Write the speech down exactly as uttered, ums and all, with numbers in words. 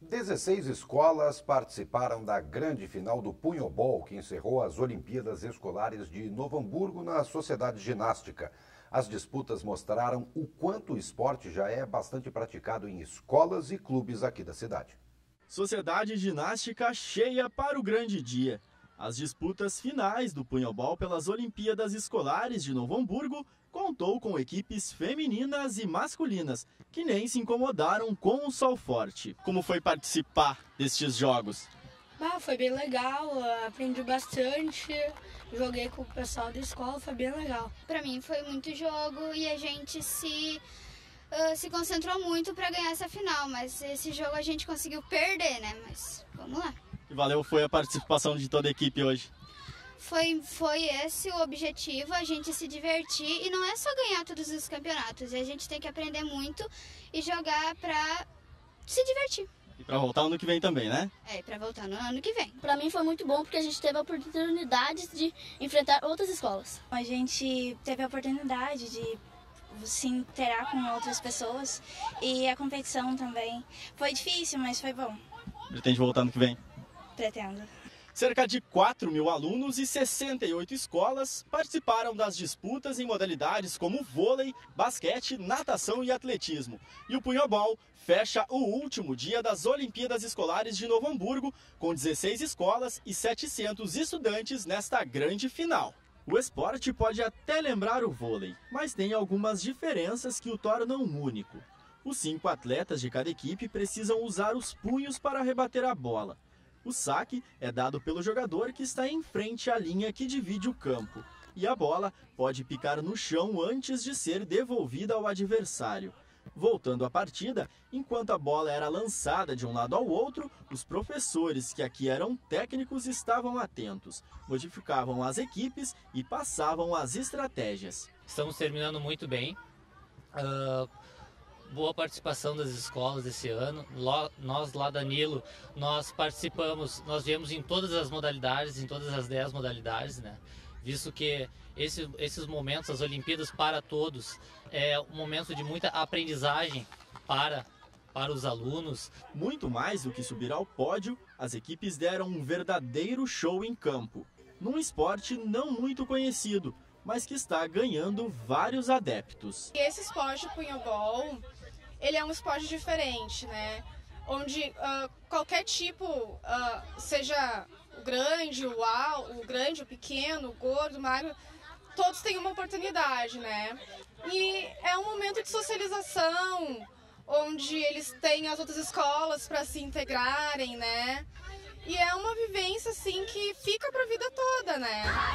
dezesseis escolas participaram da grande final do Punhobol, que encerrou as Olimpíadas Escolares de Novo Hamburgo na Sociedade Ginástica. As disputas mostraram o quanto o esporte já é bastante praticado em escolas e clubes aqui da cidade. Sociedade Ginástica cheia para o grande dia. As disputas finais do Punhobol pelas Olimpíadas Escolares de Novo Hamburgo contou com equipes femininas e masculinas, que nem se incomodaram com o sol forte. Como foi participar destes jogos? Ah, foi bem legal, aprendi bastante, joguei com o pessoal da escola, foi bem legal. Para mim foi muito jogo e a gente se, uh, se concentrou muito para ganhar essa final, mas esse jogo a gente conseguiu perder, né? Mas vamos lá. E valeu foi a participação de toda a equipe hoje? Foi, foi esse o objetivo, a gente se divertir e não é só ganhar todos os campeonatos, a gente tem que aprender muito e jogar para se divertir. E para voltar ano que vem também, né? É, para voltar no ano que vem. Para mim foi muito bom porque a gente teve a oportunidade de enfrentar outras escolas. A gente teve a oportunidade de se interar com outras pessoas e a competição também. Foi difícil, mas foi bom. Pretende voltar ano que vem? Pretendo. Cerca de quatro mil alunos e sessenta e oito escolas participaram das disputas em modalidades como vôlei, basquete, natação e atletismo. E o Punhobol fecha o último dia das Olimpíadas Escolares de Novo Hamburgo, com dezesseis escolas e setecentos estudantes nesta grande final. O esporte pode até lembrar o vôlei, mas tem algumas diferenças que o tornam único. Os cinco atletas de cada equipe precisam usar os punhos para rebater a bola. O saque é dado pelo jogador que está em frente à linha que divide o campo. E a bola pode picar no chão antes de ser devolvida ao adversário. Voltando à partida, enquanto a bola era lançada de um lado ao outro, os professores, que aqui eram técnicos, estavam atentos, modificavam as equipes e passavam as estratégias. Estamos terminando muito bem. Uh... Boa participação das escolas esse ano. Nós lá da Nilo, nós participamos, nós viemos em todas as modalidades, em todas as dez modalidades, né? Visto que esse, esses momentos, as Olimpíadas para todos, é um momento de muita aprendizagem para, para os alunos. Muito mais do que subir ao pódio, as equipes deram um verdadeiro show em campo. Num esporte não muito conhecido, mas que está ganhando vários adeptos. Esse esporte, o Punhobol, ele é um esporte diferente, né? Onde uh, qualquer tipo, uh, seja o grande, o alto, o grande, o pequeno, o gordo, o magro, todos têm uma oportunidade, né? E é um momento de socialização, onde eles têm as outras escolas para se integrarem, né? E é uma vivência, assim, que fica para a vida toda, né?